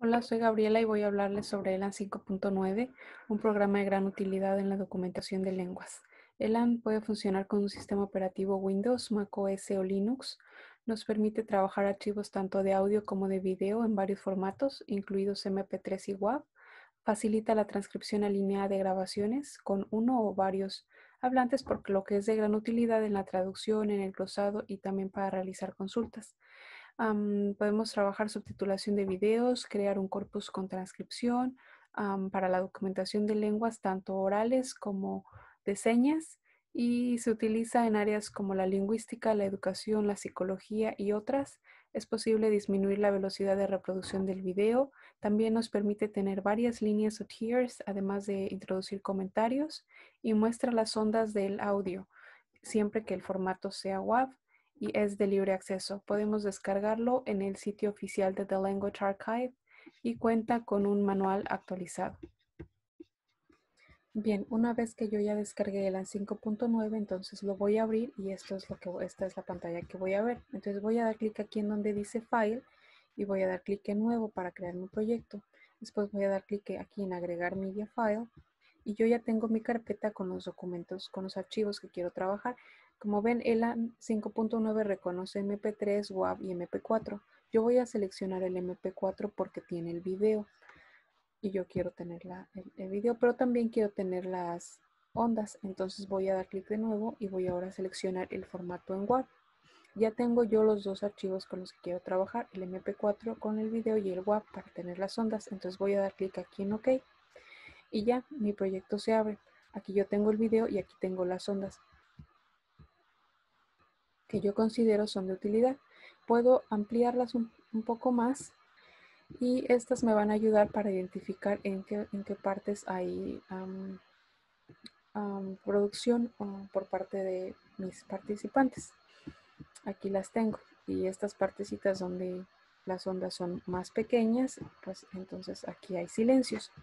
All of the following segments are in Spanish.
Hola, soy Gabriela y voy a hablarles sobre ELAN 5.9, un programa de gran utilidad en la documentación de lenguas. ELAN puede funcionar con un sistema operativo Windows, macOS o Linux. Nos permite trabajar archivos tanto de audio como de video en varios formatos, incluidos MP3 y WAV. Facilita la transcripción alineada de grabaciones con uno o varios hablantes, por lo que es de gran utilidad en la traducción, en el glosado y también para realizar consultas. Podemos trabajar subtitulación de videos, crear un corpus con transcripción para la documentación de lenguas tanto orales como de señas, y se utiliza en áreas como la lingüística, la educación, la psicología y otras. Es posible disminuir la velocidad de reproducción del video. También nos permite tener varias líneas o tiers, además de introducir comentarios, y muestra las ondas del audio, siempre que el formato sea WAV y es de libre acceso. Podemos descargarlo en el sitio oficial de The Language Archive y cuenta con un manual actualizado. Bien, una vez que yo ya descargué el ELAN 5.9, entonces lo voy a abrir y esta es la pantalla que voy a ver. Entonces voy a dar clic aquí en donde dice File y voy a dar clic en Nuevo para crear mi proyecto. Después voy a dar clic aquí en Agregar Media File y yo ya tengo mi carpeta con los documentos, con los archivos que quiero trabajar. Como ven, ELAN 5.9 reconoce MP3, WAV y MP4. Yo voy a seleccionar el MP4 porque tiene el video y yo quiero tener el video, pero también quiero tener las ondas. Entonces voy a dar clic de nuevo y voy ahora a seleccionar el formato en WAV. Ya tengo yo los dos archivos con los que quiero trabajar, el MP4 con el video y el WAV para tener las ondas. Entonces voy a dar clic aquí en OK y ya mi proyecto se abre. Aquí yo tengo el video y aquí tengo las ondas que yo considero son de utilidad. Puedo ampliarlas un poco más y estas me van a ayudar para identificar en qué partes hay producción por parte de mis participantes. Aquí las tengo y estas partecitas donde las ondas son más pequeñas, pues entonces aquí hay silencios.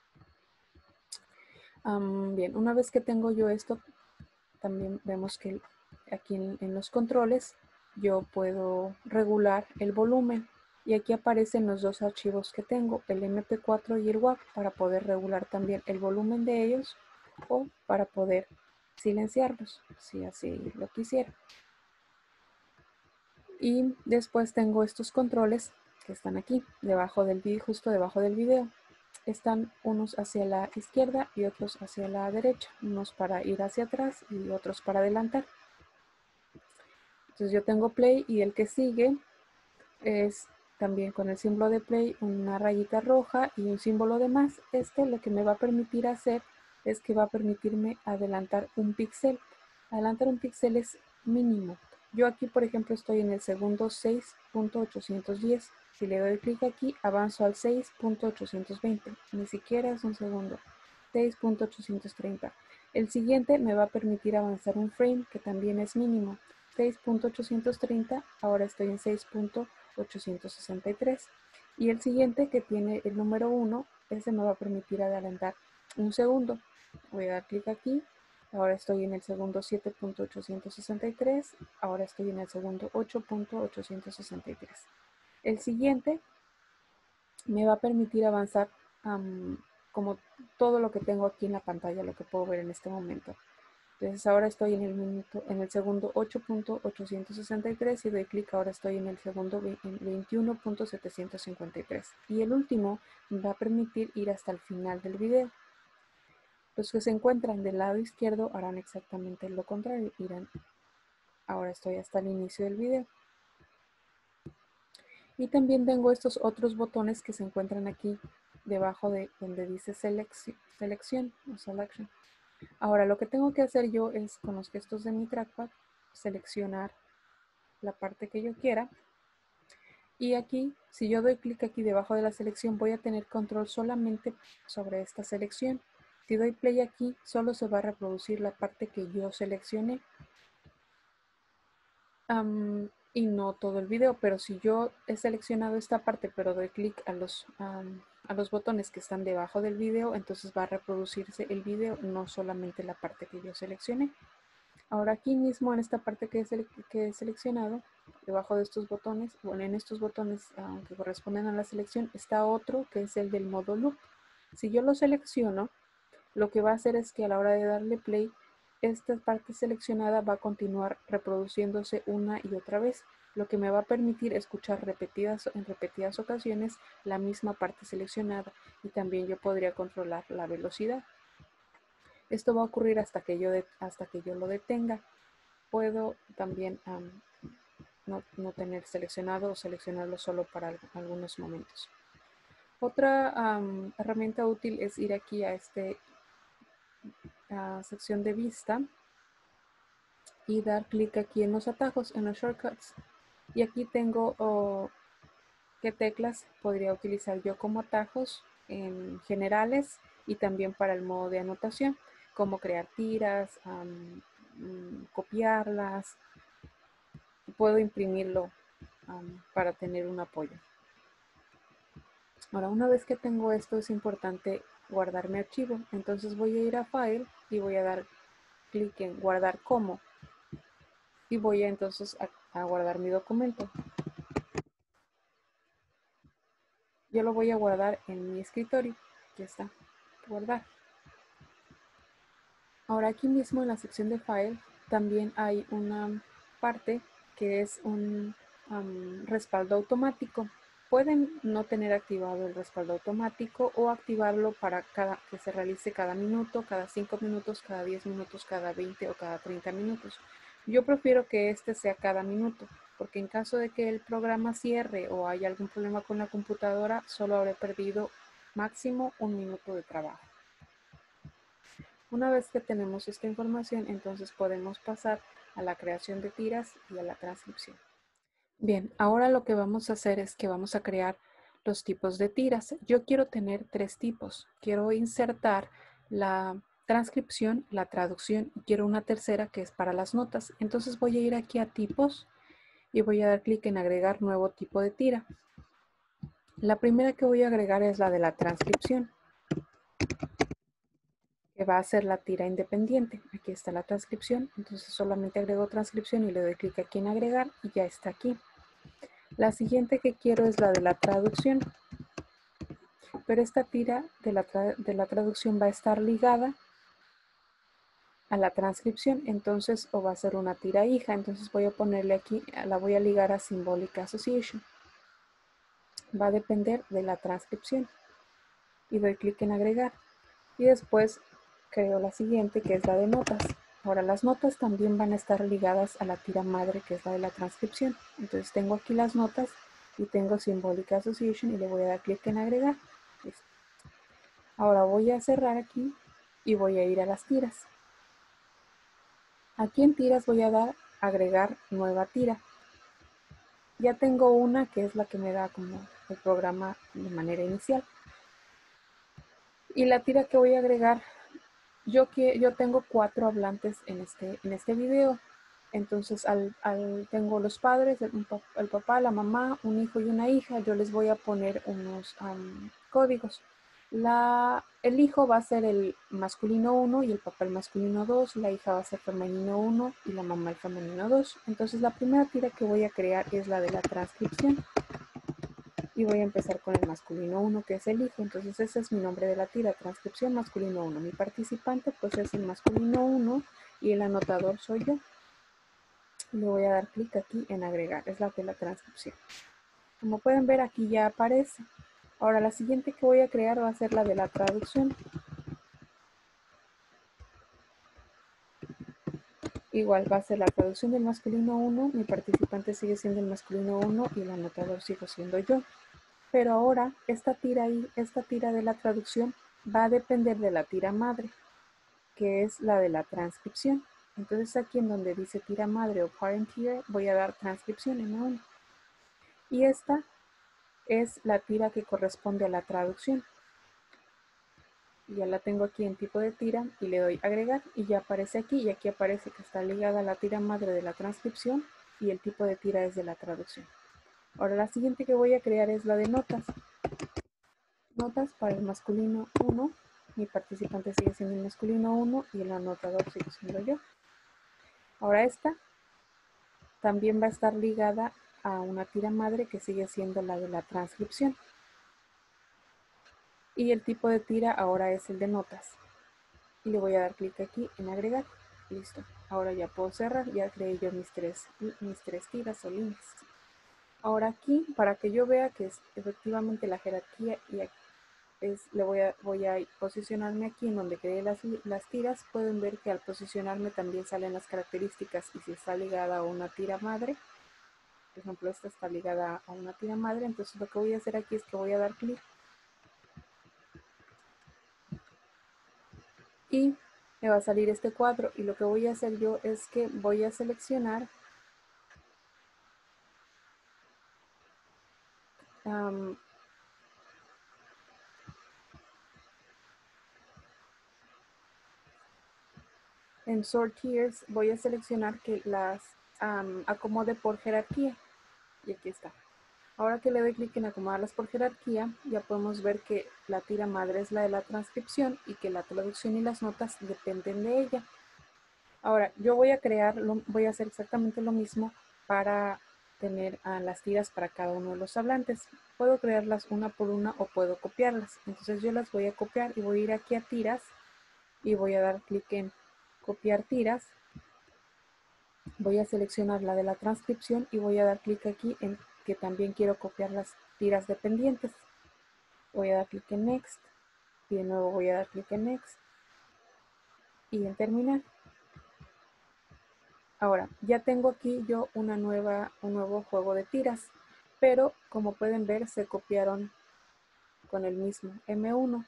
Bien, una vez que tengo yo esto, también vemos que aquí en los controles yo puedo regular el volumen y aquí aparecen los dos archivos que tengo, el MP4 y el WAV, para poder regular también el volumen de ellos o para poder silenciarlos si así lo quisiera. Y después tengo estos controles que están aquí debajo del video, justo debajo del video. Están unos hacia la izquierda y otros hacia la derecha, unos para ir hacia atrás y otros para adelantar. Entonces yo tengo play y el que sigue es también con el símbolo de play, una rayita roja y un símbolo de más. Lo que me va a permitir hacer es que va a permitirme adelantar un píxel. Adelantar un píxel es mínimo. Yo aquí, por ejemplo, estoy en el segundo 6.810. Si le doy clic aquí, avanzo al 6.820. Ni siquiera es un segundo. 6.830. El siguiente me va a permitir avanzar un frame que también es mínimo. 6.830, ahora estoy en 6.863. Y el siguiente, que tiene el número 1, ese me va a permitir adelantar un segundo. Voy a dar clic aquí, ahora estoy en el segundo 7.863, ahora estoy en el segundo 8.863. El siguiente me va a permitir avanzar como todo lo que tengo aquí en la pantalla, lo que puedo ver en este momento. Entonces ahora estoy en el segundo 8.863 y doy clic, ahora estoy en el segundo 21.753. Y el último me va a permitir ir hasta el final del video. Los que se encuentran del lado izquierdo harán exactamente lo contrario, irán. Ahora estoy hasta el inicio del video. Y también tengo estos otros botones que se encuentran aquí debajo de donde dice selección o selection. Ahora lo que tengo que hacer yo es con los gestos de mi trackpad seleccionar la parte que yo quiera. Y aquí, si yo doy clic aquí debajo de la selección, voy a tener control solamente sobre esta selección. Si doy play aquí, solo se va a reproducir la parte que yo seleccioné. Y no todo el video, pero si yo he seleccionado esta parte, pero doy clic a los botones que están debajo del video, entonces va a reproducirse el video, no solamente la parte que yo seleccioné. Ahora aquí mismo en esta parte que he seleccionado, debajo de estos botones, bueno, en estos botones que corresponden a la selección, está otro que es el del modo loop. Si yo lo selecciono, lo que va a hacer es que a la hora de darle play, esta parte seleccionada va a continuar reproduciéndose una y otra vez, lo que me va a permitir escuchar en repetidas ocasiones la misma parte seleccionada, y también yo podría controlar la velocidad. Esto va a ocurrir hasta que yo lo detenga. Puedo también no tener seleccionado o seleccionarlo solo para algunos momentos. Otra herramienta útil es ir aquí a sección de vista y dar clic aquí en los atajos, en los shortcuts. Y aquí tengo qué teclas podría utilizar yo como atajos en generales y también para el modo de anotación, como crear tiras, copiarlas. Puedo imprimirlo para tener un apoyo. Ahora, una vez que tengo esto, es importante guardar mi archivo. Entonces voy a ir a File y voy a dar clic en Guardar como. Y voy entonces a guardar mi documento. Yo lo voy a guardar en mi escritorio. Ya está. Guardar. Ahora aquí mismo en la sección de File también hay una parte que es un respaldo automático. Pueden no tener activado el respaldo automático o activarlo para que se realice cada minuto, cada 5 minutos, cada 10 minutos, cada 20 o cada 30 minutos. Yo prefiero que este sea cada minuto, porque en caso de que el programa cierre o haya algún problema con la computadora, solo habré perdido máximo 1 minuto de trabajo. Una vez que tenemos esta información, entonces podemos pasar a la creación de tiras y a la transcripción. Bien, ahora lo que vamos a hacer es que vamos a crear los tipos de tiras. Yo quiero tener 3 tipos. Quiero insertar la transcripción, la traducción, y quiero una tercera que es para las notas. Entonces voy a ir aquí a tipos y voy a dar clic en agregar nuevo tipo de tira. La primera que voy a agregar es la de la transcripción, que va a ser la tira independiente. Aquí está la transcripción, entonces solamente agrego transcripción y le doy clic aquí en agregar y ya está aquí. La siguiente que quiero es la de la traducción, pero esta tira de la traducción va a estar ligada a la transcripción, entonces o va a ser una tira hija, entonces voy a ponerle aquí, la voy a ligar a Symbolic Association. Va a depender de la transcripción y doy clic en agregar y después creo la siguiente, que es la de notas. Ahora las notas también van a estar ligadas a la tira madre, que es la de la transcripción. Entonces tengo aquí las notas y tengo Symbolic Association y le voy a dar clic en agregar. Listo. Ahora voy a cerrar aquí y voy a ir a las tiras. Aquí en tiras voy a dar agregar nueva tira. Ya tengo una que es la que me da como el programa de manera inicial. Y la tira que voy a agregar, yo tengo 4 hablantes en este video. Entonces tengo los padres, el papá, la mamá, un hijo y una hija. Yo les voy a poner unos códigos. El hijo va a ser el masculino 1 y el papá el masculino 2. La hija va a ser femenino 1 y la mamá el femenino 2. Entonces la primera tira que voy a crear es la de la transcripción. Y voy a empezar con el masculino 1, que es el hijo. Entonces ese es mi nombre de la tira, transcripción masculino 1. Mi participante pues es el masculino 1 y el anotador soy yo. Le voy a dar clic aquí en agregar, es la de la transcripción. Como pueden ver, aquí ya aparece. Ahora la siguiente que voy a crear va a ser la de la traducción. Igual va a ser la traducción del masculino 1, mi participante sigue siendo el masculino 1 y el anotador sigo siendo yo. Pero ahora esta tira de la traducción va a depender de la tira madre, que es la de la transcripción. Entonces aquí en donde dice tira madre o parent tira, voy a dar transcripción en A1. Y esta es la tira que corresponde a la traducción. Ya la tengo aquí en tipo de tira y le doy agregar y ya aparece aquí, y aquí aparece que está ligada a la tira madre de la transcripción y el tipo de tira es de la traducción. Ahora la siguiente que voy a crear es la de notas. Notas para el masculino 1, mi participante sigue siendo el masculino 1 y el anotador sigue siendo yo. Ahora esta también va a estar ligada a una tira madre que sigue siendo la de la transcripción. Y el tipo de tira ahora es el de notas. Y le voy a dar clic aquí en agregar. Listo. Ahora ya puedo cerrar. Ya creé yo mis tres tiras o líneas. Ahora aquí, para que yo vea que es efectivamente la jerarquía y voy a posicionarme aquí en donde creé las tiras. Pueden ver que al posicionarme también salen las características y si está ligada a una tira madre. Por ejemplo, esta está ligada a una tira madre. Entonces lo que voy a hacer aquí es que voy a dar clic y me va a salir este cuadro, y lo que voy a hacer yo es que voy a seleccionar en Sort Tiers, voy a seleccionar que las acomode por jerarquía, y aquí está. Ahora que le doy clic en acomodarlas por jerarquía, ya podemos ver que la tira madre es la de la transcripción y que la traducción y las notas dependen de ella. Ahora, yo voy a hacer exactamente lo mismo para tener las tiras para cada uno de los hablantes. Puedo crearlas una por una o puedo copiarlas. Entonces yo las voy a copiar y voy a ir aquí a tiras y voy a dar clic en copiar tiras. Voy a seleccionar la de la transcripción y voy a dar clic aquí en que también quiero copiar las tiras dependientes. Voy a dar clic en Next y de nuevo voy a dar clic en Next y en terminar. Ahora, ya tengo aquí yo un nuevo juego de tiras, pero como pueden ver se copiaron con el mismo M1.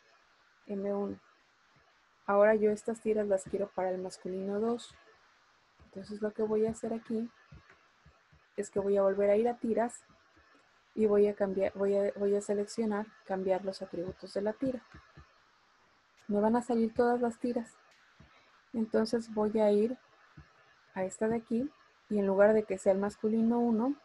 Ahora yo estas tiras las quiero para el masculino 2. Entonces lo que voy a hacer aquí es que voy a volver a ir a tiras y voy a seleccionar cambiar los atributos de la tira. Me van a salir todas las tiras. Entonces voy a ir a esta de aquí y en lugar de que sea el masculino 1,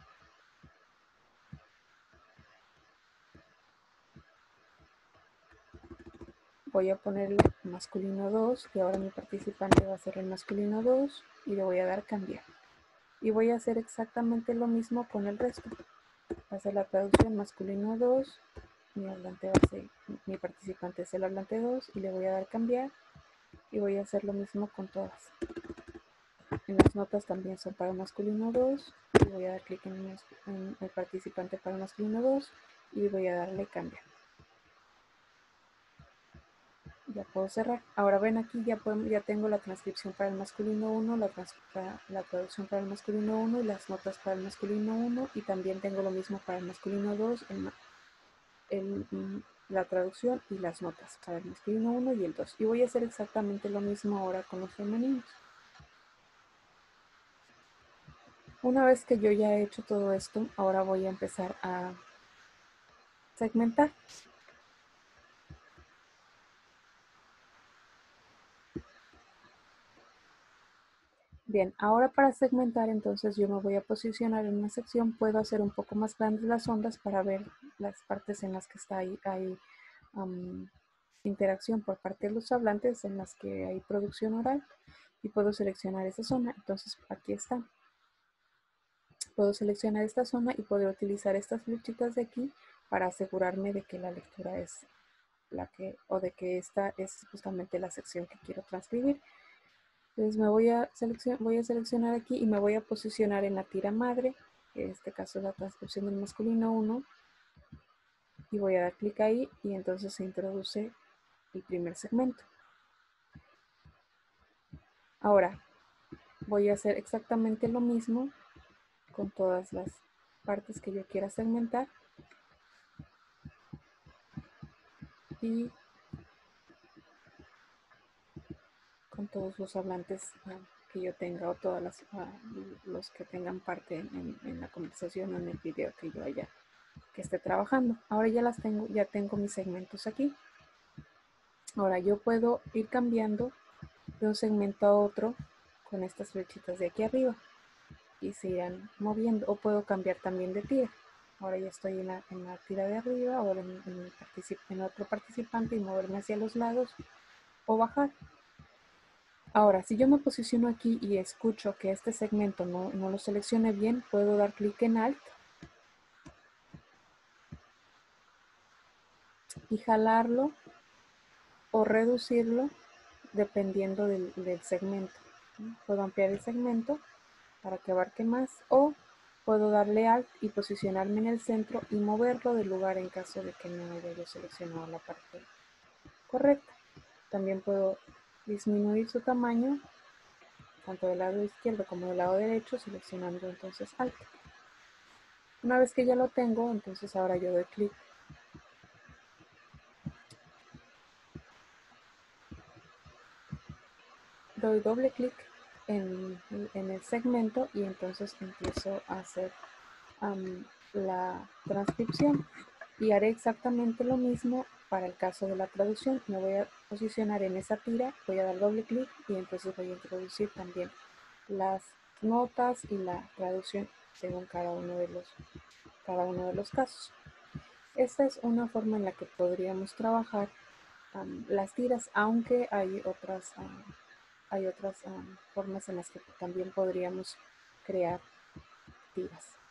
voy a ponerle masculino 2 y ahora mi participante va a ser el masculino 2 y le voy a dar cambiar. Y voy a hacer exactamente lo mismo con el resto. Va a ser la traducción masculino 2, mi participante es el hablante 2 y le voy a dar cambiar y voy a hacer lo mismo con todas. En las notas también son para masculino 2 y voy a dar clic en el participante para masculino 2 y voy a darle cambiar. Ya puedo cerrar. Ahora ven aquí, ya tengo la transcripción para el masculino 1, la traducción para el masculino 1 y las notas para el masculino 1, y también tengo lo mismo para el masculino 2, la traducción y las notas para el masculino 1 y el 2. Y voy a hacer exactamente lo mismo ahora con los femeninos. Una vez que yo ya he hecho todo esto, ahora voy a empezar a segmentar. Bien, ahora para segmentar, entonces yo me voy a posicionar en una sección. Puedo hacer un poco más grandes las ondas para ver las partes en las que hay interacción por parte de los hablantes, en las que hay producción oral, y puedo seleccionar esa zona. Entonces aquí está. Puedo seleccionar esta zona y puedo utilizar estas flechitas de aquí para asegurarme de que la lectura es de que esta es justamente la sección que quiero transcribir. Entonces voy a seleccionar aquí y me voy a posicionar en la tira madre, que en este caso es la transcripción del masculino 1, y voy a dar clic ahí y entonces se introduce el primer segmento. Ahora voy a hacer exactamente lo mismo con todas las partes que yo quiera segmentar y con todos los hablantes que yo tenga o todos los que tengan parte en la conversación o en el video que esté trabajando. Ahora ya tengo mis segmentos aquí. Ahora yo puedo ir cambiando de un segmento a otro con estas flechitas de aquí arriba y se irán moviendo, o puedo cambiar también de tira. Ahora ya estoy en la tira de arriba, ahora en otro participante y moverme hacia los lados o bajar. Ahora, si yo me posiciono aquí y escucho que este segmento no lo seleccione bien, puedo dar clic en Alt y jalarlo o reducirlo dependiendo del segmento. Puedo ampliar el segmento para que abarque más o puedo darle Alt y posicionarme en el centro y moverlo del lugar en caso de que no haya yo seleccionado la parte correcta. También puedo disminuir su tamaño tanto del lado izquierdo como del lado derecho seleccionando entonces Alt. Una vez que ya lo tengo, entonces ahora yo doy clic, doy doble clic en el segmento y entonces empiezo a hacer la transcripción y haré exactamente lo mismo para el caso de la traducción. Me voy a posicionar en esa tira, voy a dar doble clic y entonces voy a introducir también las notas y la traducción según cada uno de los casos. Esta es una forma en la que podríamos trabajar las tiras, aunque hay otras formas en las que también podríamos crear tiras.